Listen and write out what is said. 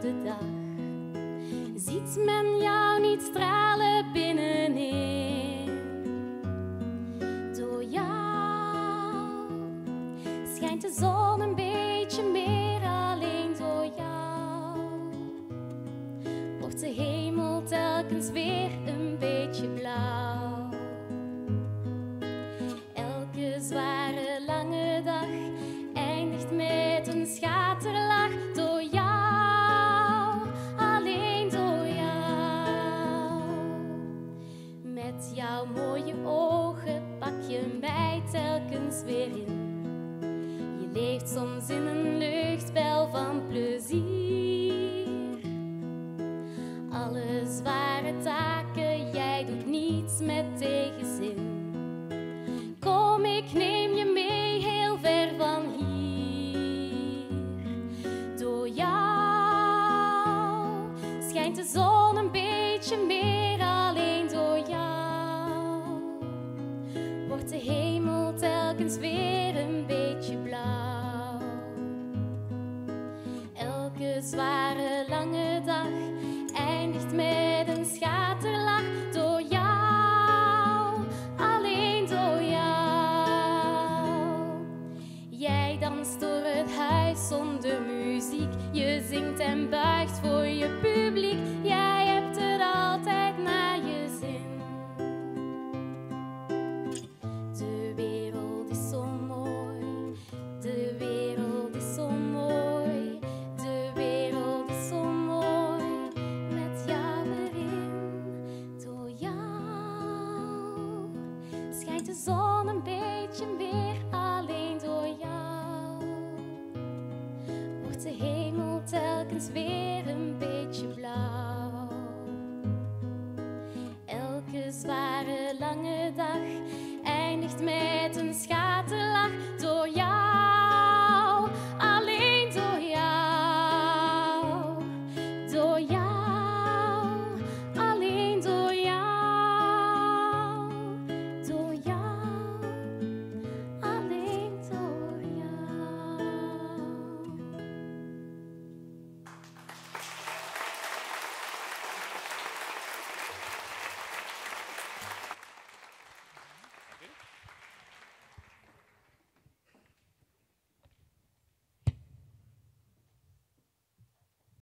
de dag. Ziet men jou niet stralen binnenin? Door jou schijnt de zon een beetje meer, alleen door jou wordt de hemel telkens weer een beetje blauw. Elke zware lange dag eindigt met een schaterlach. Door jou, alleen door jou. Met jouw mooie ogen pak je mij telkens weer in. Je leeft soms in een luchtspel van plezier. Alle zware taken, jij doet niets met tegenzin. Kom, ik neem je mee heel ver van hier. Door jou schijnt de zon een beetje meer, alleen door jou wordt de hemel telkens weer een beetje blauw. Elke zware lange dag eindigt met een schaterlach. Door jou, alleen door jou. Jij danst door het huis zonder muziek. Je zingt en buigt voor je publiek. Jij hebt het altijd naar je zin. De wereld is zo mooi. De wereld is zo mooi. De wereld is zo mooi. Met jou erin. Door jou schijnt de zon een beetje meer, alleen door jou wordt de hemel telkens weer een